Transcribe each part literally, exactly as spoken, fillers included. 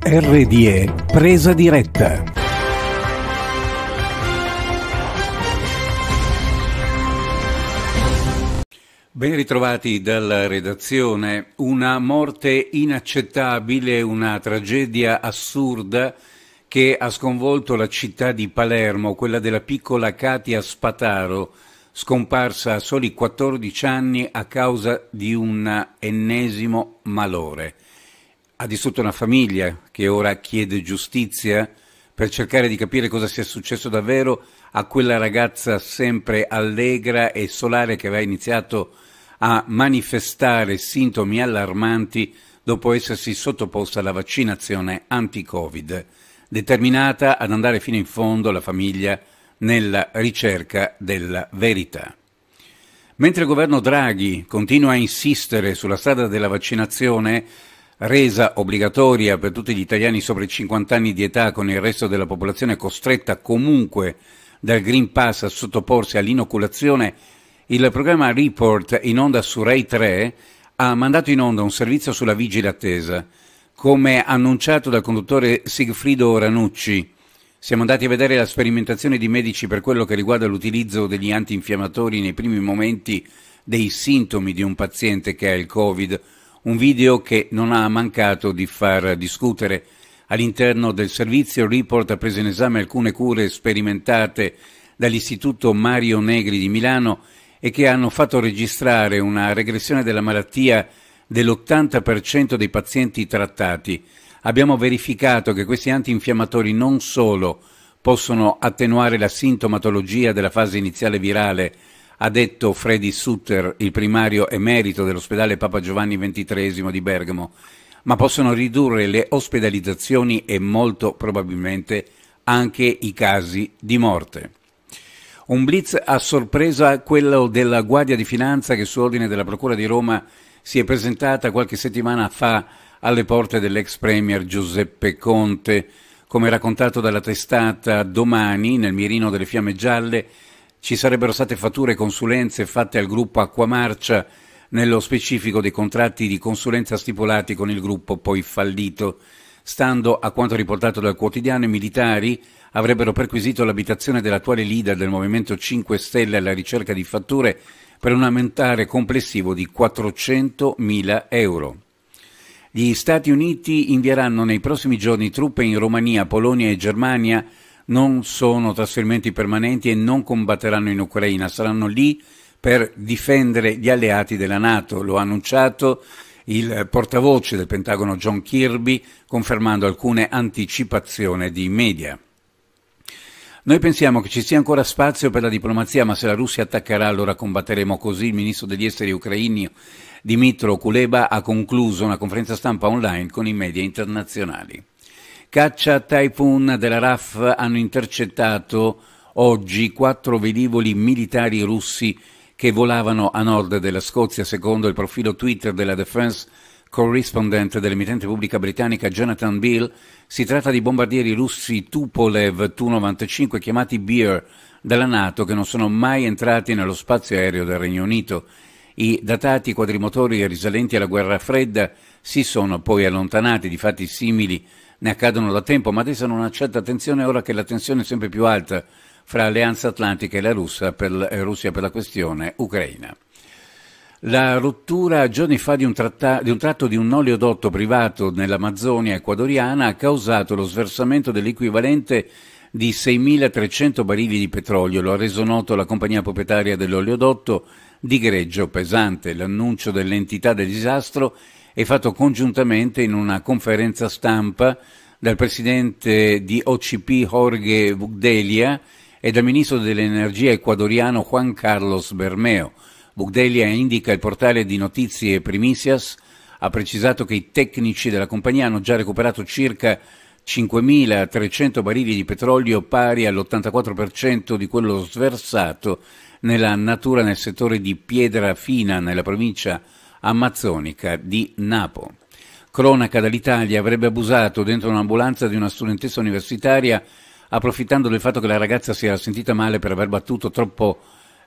R D E Presa Diretta. Ben ritrovati dalla redazione. Una morte inaccettabile, una tragedia assurda che ha sconvolto la città di Palermo, quella della piccola Katia Spataro, scomparsa a soli quattordici anni a causa di un ennesimo malore. Ha distrutto una famiglia che ora chiede giustizia per cercare di capire cosa sia successo davvero a quella ragazza sempre allegra e solare che aveva iniziato a manifestare sintomi allarmanti dopo essersi sottoposta alla vaccinazione anti-Covid, determinata ad andare fino in fondo la famiglia nella ricerca della verità. Mentre il governo Draghi continua a insistere sulla strada della vaccinazione, resa obbligatoria per tutti gli italiani sopra i cinquanta anni di età, con il resto della popolazione costretta comunque dal Green Pass a sottoporsi all'inoculazione, il programma Report, in onda su Rai tre, ha mandato in onda un servizio sulla vigile attesa. Come annunciato dal conduttore Sigfrido Ranucci, siamo andati a vedere la sperimentazione di medici per quello che riguarda l'utilizzo degli antinfiammatori nei primi momenti dei sintomi di un paziente che ha il Covid, un video che non ha mancato di far discutere. All'interno del servizio Report ha preso in esame alcune cure sperimentate dall'Istituto Mario Negri di Milano e che hanno fatto registrare una regressione della malattia dell'ottanta per cento dei pazienti trattati. Abbiamo verificato che questi antinfiammatori non solo possono attenuare la sintomatologia della fase iniziale virale, ha detto Freddy Sutter, il primario emerito dell'ospedale Papa Giovanni ventitreesimo di Bergamo, ma possono ridurre le ospedalizzazioni e molto probabilmente anche i casi di morte. Un blitz a sorpresa, quello della Guardia di Finanza, che su ordine della Procura di Roma si è presentata qualche settimana fa alle porte dell'ex premier Giuseppe Conte. Come raccontato dalla testata Domani, nel mirino delle fiamme gialle ci sarebbero state fatture e consulenze fatte al gruppo Acquamarcia, nello specifico dei contratti di consulenza stipulati con il gruppo poi fallito. Stando a quanto riportato dal quotidiano, i militari avrebbero perquisito l'abitazione dell'attuale leader del Movimento cinque Stelle alla ricerca di fatture per un ammontare complessivo di quattrocentomila euro. Gli Stati Uniti invieranno nei prossimi giorni truppe in Romania, Polonia e Germania. Non sono trasferimenti permanenti e non combatteranno in Ucraina, saranno lì per difendere gli alleati della NATO. Lo ha annunciato il portavoce del Pentagono John Kirby, confermando alcune anticipazioni di media. Noi pensiamo che ci sia ancora spazio per la diplomazia, ma se la Russia attaccherà allora combatteremo. Così il ministro degli esteri ucraino Dmytro Kuleba ha concluso una conferenza stampa online con i media internazionali. Caccia Typhoon della R A F hanno intercettato oggi quattro velivoli militari russi che volavano a nord della Scozia, secondo il profilo Twitter della Defense Correspondent dell'emittente pubblica britannica Jonathan Beale. Si tratta di bombardieri russi Tupolev Tu novantacinque chiamati Bear dalla NATO, che non sono mai entrati nello spazio aereo del Regno Unito. I datati quadrimotori risalenti alla guerra fredda si sono poi allontanati, di fatti simili ne accadono da tempo, ma destano una certa attenzione ora che la tensione è sempre più alta fra l'Alleanza Atlantica e la Russia per la, Russia per la questione ucraina. La rottura giorni fa di un, tratta, di un tratto di un oleodotto privato nell'Amazzonia ecuadoriana ha causato lo sversamento dell'equivalente di seimilatrecento barili di petrolio. Lo ha reso noto la compagnia proprietaria dell'oleodotto di Greggio Pesante. L'annuncio dell'entità del disastro è fatto congiuntamente in una conferenza stampa dal presidente di O C P Jorge Bugdelia e dal ministro dell'energia ecuadoriano Juan Carlos Bermeo. Bugdelia indica il portale di notizie Primicias, ha precisato che i tecnici della compagnia hanno già recuperato circa cinquemilatrecento barili di petrolio, pari all'ottantaquattro per cento di quello sversato nella natura nel settore di Piedrafina, nella provincia amazzonica di Napo. Cronaca dall'Italia: avrebbe abusato dentro un'ambulanza di una studentessa universitaria, approfittando del fatto che la ragazza si era sentita male per aver battuto troppo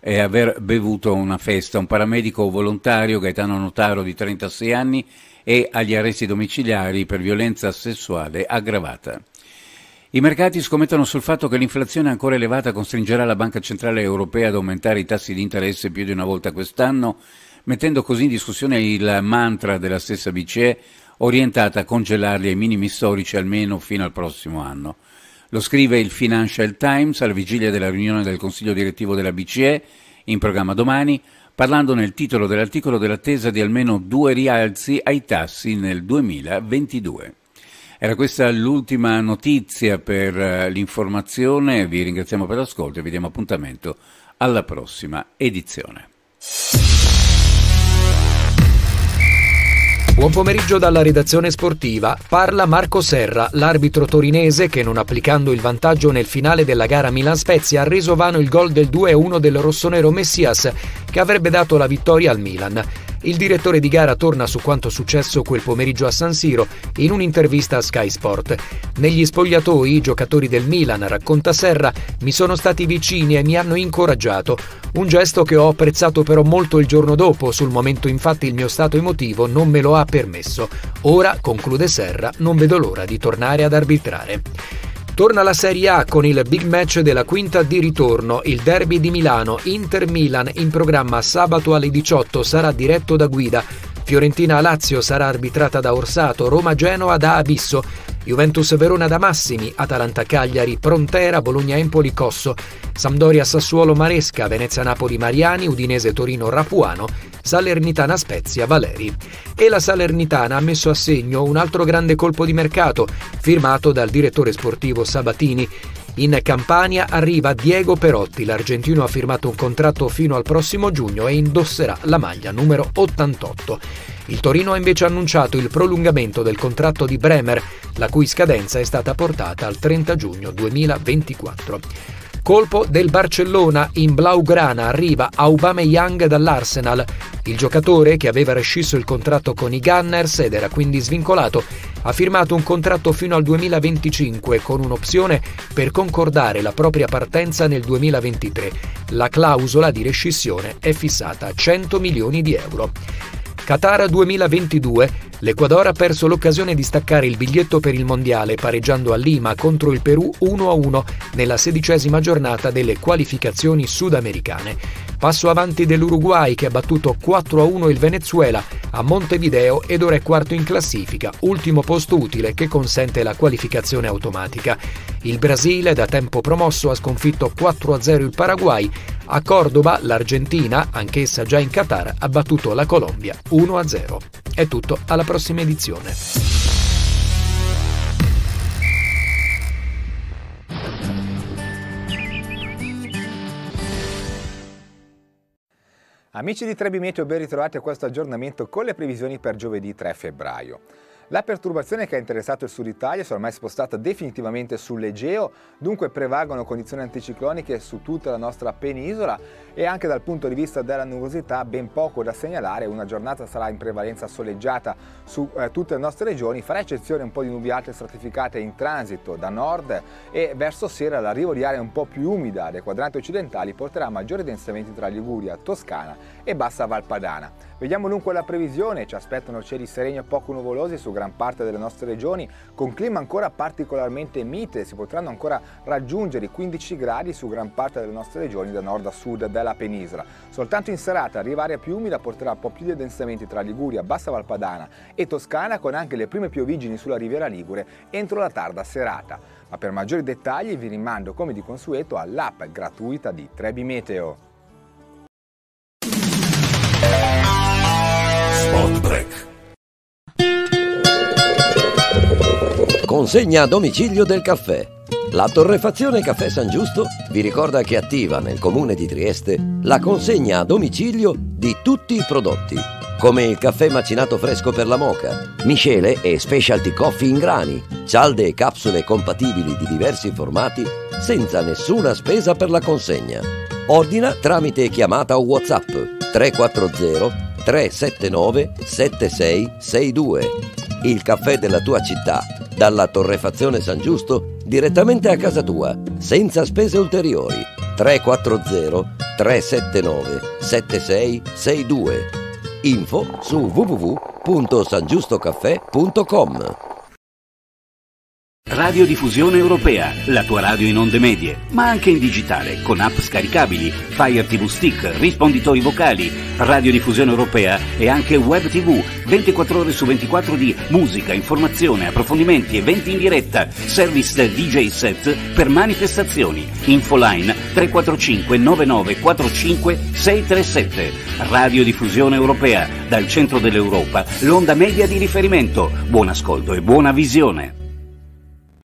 e aver bevuto una festa. Un paramedico volontario, Gaetano Notaro, di trentasei anni, è agli arresti domiciliari per violenza sessuale aggravata. I mercati scommettono sul fatto che l'inflazione ancora elevata costringerà la Banca Centrale Europea ad aumentare i tassi di interesse più di una volta quest'anno, mettendo così in discussione il mantra della stessa B C E, orientata a congelarli ai minimi storici almeno fino al prossimo anno. Lo scrive il Financial Times alla vigilia della riunione del Consiglio direttivo della B C E, in programma domani, parlando nel titolo dell'articolo dell'attesa di almeno due rialzi ai tassi nel duemilaventidue. Era questa l'ultima notizia per l'informazione, vi ringraziamo per l'ascolto e vi diamo appuntamento alla prossima edizione. Buon pomeriggio dalla redazione sportiva. Parla Marco Serra, l'arbitro torinese che, non applicando il vantaggio nel finale della gara Milan-Spezia, ha reso vano il gol del due a uno del rossonero Messias, che avrebbe dato la vittoria al Milan. Il direttore di gara torna su quanto successo quel pomeriggio a San Siro in un'intervista a Sky Sport. Negli spogliatoi, i giocatori del Milan, racconta Serra, mi sono stati vicini e mi hanno incoraggiato. Un gesto che ho apprezzato però molto il giorno dopo, sul momento infatti il mio stato emotivo non me lo ha permesso. Ora, conclude Serra, non vedo l'ora di tornare ad arbitrare. Torna la Serie A con il big match della quinta di ritorno, il derby di Milano, Inter-Milan, in programma sabato alle diciotto, sarà diretto da Guida. Fiorentina-Lazio sarà arbitrata da Orsato, Roma-Genoa da Abisso, Juventus-Verona da Massimi, Atalanta-Cagliari, Prontera, Bologna-Empoli-Cosso, Sampdoria-Sassuolo-Maresca, Venezia-Napoli-Mariani, Udinese-Torino-Rapuano, Salernitana-Spezia-Valeri. E la Salernitana ha messo a segno un altro grande colpo di mercato, firmato dal direttore sportivo Sabatini. In Campania arriva Diego Perotti, l'argentino ha firmato un contratto fino al prossimo giugno e indosserà la maglia numero ottantotto. Il Torino ha invece annunciato il prolungamento del contratto di Bremer, la cui scadenza è stata portata al trenta giugno duemilaventiquattro. Colpo del Barcellona, in Blaugrana arriva Aubameyang dall'Arsenal. Il giocatore, che aveva rescisso il contratto con i Gunners ed era quindi svincolato, ha firmato un contratto fino al duemilaventicinque con un'opzione per concordare la propria partenza nel duemilaventitré. La clausola di rescissione è fissata a cento milioni di euro. Qatar duemilaventidue, l'Ecuador ha perso l'occasione di staccare il biglietto per il mondiale pareggiando a Lima contro il Perù uno a uno nella sedicesima giornata delle qualificazioni sudamericane. Passo avanti dell'Uruguay che ha battuto quattro a uno il Venezuela a Montevideo ed ora è quarto in classifica, ultimo posto utile che consente la qualificazione automatica. Il Brasile, da tempo promosso, ha sconfitto quattro a zero il Paraguay. A Cordoba, l'Argentina, anch'essa già in Qatar, ha battuto la Colombia uno a zero. È tutto, alla prossima edizione. Amici di Trebi Meteo, ben ritrovati a questo aggiornamento con le previsioni per giovedì tre febbraio. La perturbazione che ha interessato il sud Italia si è ormai spostata definitivamente sull'Egeo, dunque prevalgono condizioni anticicloniche su tutta la nostra penisola e anche dal punto di vista della nuvosità ben poco da segnalare. Una giornata sarà in prevalenza soleggiata su eh, tutte le nostre regioni, farà eccezione un po' di nubiate stratificate in transito da nord e verso sera l'arrivo di aria un po' più umida dai quadranti occidentali porterà maggiori densamenti tra Liguria, Toscana e Bassa Valpadana. Vediamo dunque la previsione, ci aspettano cieli sereni e poco nuvolosi su gran parte delle nostre regioni, con clima ancora particolarmente mite, si potranno ancora raggiungere i quindici gradi su gran parte delle nostre regioni da nord a sud della penisola. Soltanto in serata arriva aria più umida, porterà un po' più di densamenti tra Liguria, Bassa Valpadana e Toscana, con anche le prime piovigini sulla Riviera Ligure entro la tarda serata. Ma per maggiori dettagli vi rimando come di consueto all'app gratuita di Trebi Meteo. Spot Break. Consegna a domicilio del caffè. La torrefazione Caffè San Giusto vi ricorda che attiva nel comune di Trieste la consegna a domicilio di tutti i prodotti, come il caffè macinato fresco per la moka, miscele e specialty coffee in grani, cialde e capsule compatibili di diversi formati senza nessuna spesa per la consegna. Ordina tramite chiamata o WhatsApp tre quattro zero tre sette nove sette sei sei due. Il caffè della tua città, dalla torrefazione San Giusto direttamente a casa tua, senza spese ulteriori. tre quattro zero tre sette nove sette sei sei due. Info su w w w punto sangiustocaffè punto com. Radiodiffusione Europea, la tua radio in onde medie, ma anche in digitale, con app scaricabili, Fire ti vu Stick, risponditori vocali. Radiodiffusione Europea e anche web tivù, ventiquattro ore su ventiquattro di musica, informazione, approfondimenti, eventi in diretta, service D J set per manifestazioni. Infoline tre quattro cinque nove nove quattro cinque sei tre sette. Radiodiffusione Europea, dal centro dell'Europa, l'onda media di riferimento. Buon ascolto e buona visione.